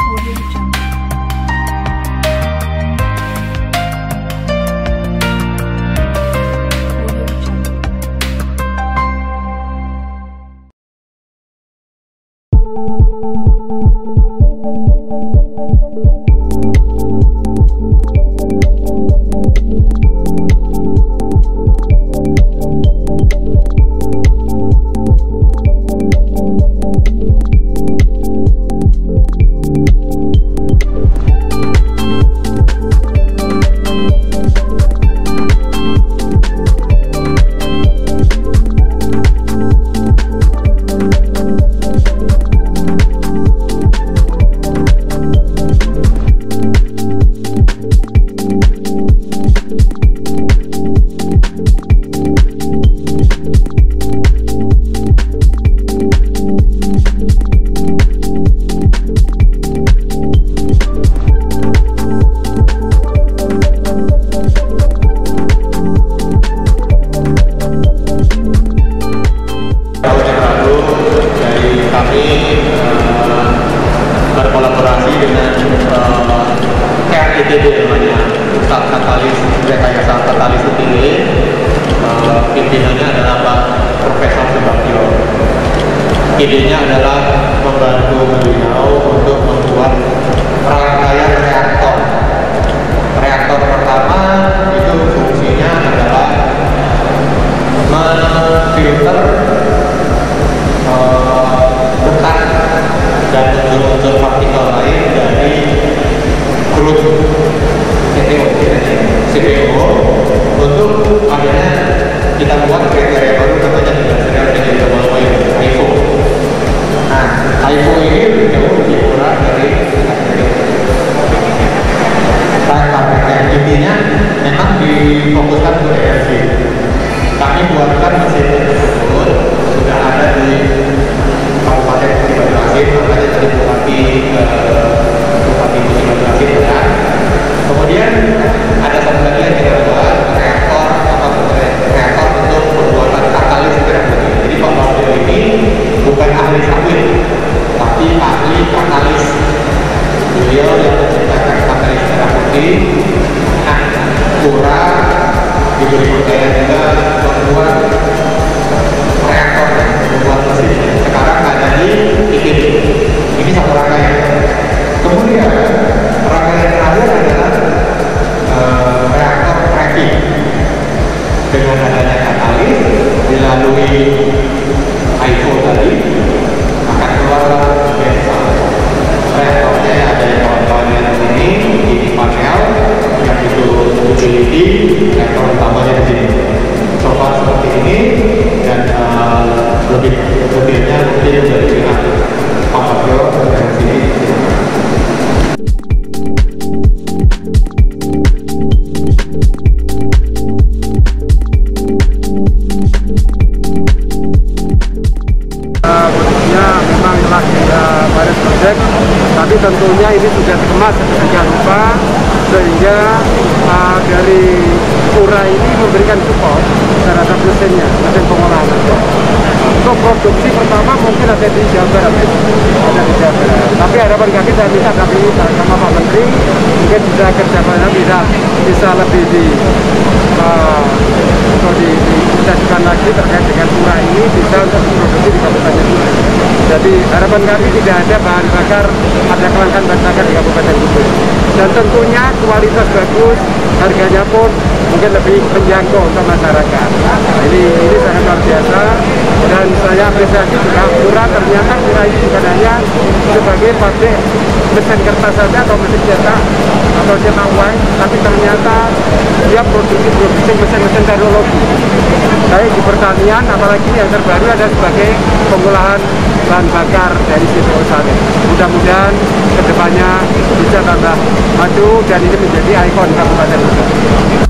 berkolaborasi dengan KRITB namanya, Pusat Katalis Rekayasa Katalis UTB. Pimpinannya adalah Pak Profesor Subagio. Idenya adalah membantu beliau untuk membuat rangkaian reaktor. Reaktor pertama itu fungsinya adalah memfilter bekas dan unsur-unsur partikel lain dari crude CPO untuk akhirnya kita buat kriteria baru namanya Industrial Vegetable Oil (IFO). Nah, IFO ini jauh lebih murah dari pabriknya. Intinya memang difokuskan untuk energi. Kami buatkan mesin tersebut sudah ada di Kabupaten Musi Banyuasin, makanya tadi Bupati Musi Banyuasin ya. Kemudian ada satu lagi yang kita buat reaktor untuk pembuatan katalis merah putih. Jadi Pak Bambel ini bukan ahli sawit, tapi ahli katalis. Beliau yang menciptakan katalis merah putih. Nah, Pura diberi percaya juga membuat reaktor, membuat mesin. Sekarang ada di ITB. Ini satu rangkaian. Kemudian rangkaian terakhir adalah reaktor cracking. Dengan adanya katalis dilalui IFO tadi akan keluar bensa. Reaktornya ada yang kawan-kawan ini panel, yang itu utility, reaktor utamanya di sini. Coba seperti ini dan lebih detailnya mungkin dari pihak Pak Bagio dari sini. Bentuknya memang lagi pilot project, tapi tentunya ini sudah dikemas sedemikian rupa sehingga dari Pura ini memberikan support terhadap mesin pengolahan. Untuk produksi pertama mungkin ada di Jawa Barat, tapi harapan kami, saya minta kami sama Pak Menteri mungkin bisa kerjasama, bisa lebih disukseskan lagi terkait dengan Pura ini, bisa untuk produksi di Kabupaten Kudus. Jadi harapan kami tidak ada bahan bakar, ada kelangkaan bahan bakar di Kabupaten Kudus. Dan tentunya kualitas bagus, harganya pun mungkin lebih menjangkau untuk masyarakat. Ini sangat luar biasa, dan saya apresiasi juga Pura. Ternyata Pura ini bukan hanya sebagai pabrik mesin kertas saja atau mesin cetak atau cetak uang, tapi ternyata dia produksi mesin-mesin teknologi, baik di pertanian, apalagi yang terbaru ada sebagai pengolahan bahan bakar dari CPO sawit. Mudah-mudahan kedepannya bisa tambah maju dan ini menjadi ikon Kabupaten Kudus.